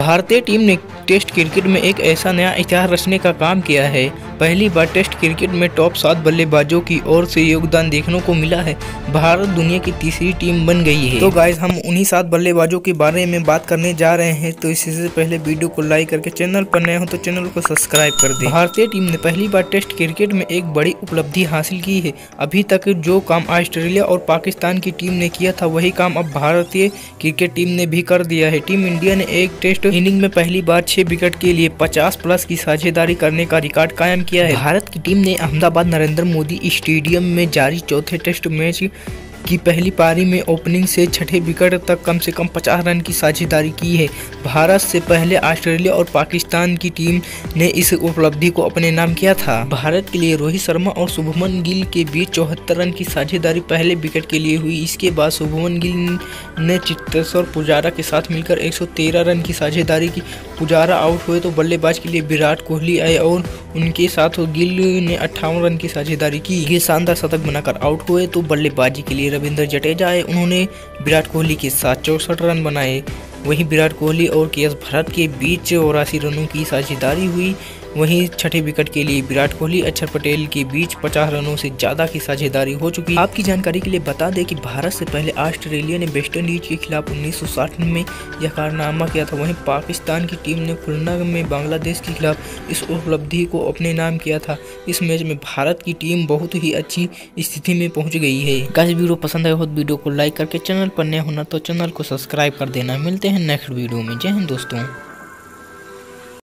भारतीय टीम ने test cricket में एक ऐसा नया इतिहास रचने का काम किया है। पहली बार टेस्ट क्रिकेट में टॉप 7 बल्लेबाजों की ओर से योगदान देखने को मिला है। भारत दुनिया की तीसरी टीम बन गई है। तो गाइस, हम उन्हीं 7 बल्लेबाजों के बारे में बात करने जा रहे हैं। तो इससे पहले वीडियो को लाइक करके चैनल पर नए हो तो चैनल को सब्सक्राइब कर दें। भारतीय टीम ने पहली बार टेस्ट क्रिकेट में एक बड़ी उपलब्धि हासिल की है। अभी तक जो काम ऑस्ट्रेलिया और पाकिस्तान की टीम ने किया था, वही काम अब भारतीय क्रिकेट टीम ने भी कर दिया है। टीम इंडिया ने एक टेस्ट इनिंग में पहली बार 6 विकेट के लिए 50+ की साझेदारी करने का रिकॉर्ड कायम किया है। भारत की टीम ने अहमदाबाद नरेंद्र मोदी स्टेडियम में जारी चौथे टेस्ट मैच की पहली पारी में ओपनिंग से छठे विकेट तक कम से कम 50 रन की साझेदारी की है। भारत से पहले ऑस्ट्रेलिया और पाकिस्तान की टीम ने इस उपलब्धि को अपने नाम किया था। भारत के लिए रोहित शर्मा और शुभमन गिल के बीच 74 रन की साझेदारी पहले विकेट के लिए हुई। इसके बाद शुभमन गिल ने चेतेश्वर पुजारा के साथ मिलकर 113 रन की साझेदारी की। पुजारा आउट हुए तो बल्लेबाज के लिए विराट कोहली आए और उनके साथ गिल ने 58 रन की साझेदारी की। गिल शानदार शतक बनाकर आउट हुए तो बल्लेबाजी के लिए रविंद्र जडेजा आए। उन्होंने विराट कोहली के साथ 64 रन बनाए। वहीं विराट कोहली और के एस भरत के बीच 84 रनों की साझेदारी हुई। वहीं छठे विकेट के लिए विराट कोहली अक्षर पटेल के बीच 50 रनों से ज्यादा की साझेदारी हो चुकी है। आपकी जानकारी के लिए बता दें कि भारत से पहले ऑस्ट्रेलिया ने वेस्ट इंडीज के खिलाफ 1960 में यह कारनामा किया था। वहीं पाकिस्तान की टीम ने खुलना में बांग्लादेश के खिलाफ इस उपलब्धि को अपने नाम किया था। इस मैच में भारत की टीम बहुत ही अच्छी स्थिति में पहुंच गई है। गाइस, वीडियो पसंद आए हो तो वीडियो को लाइक करके चैनल पर नया होना तो चैनल को सब्सक्राइब कर देना। मिलते हैं नेक्स्ट वीडियो में। जय हिंद दोस्तों।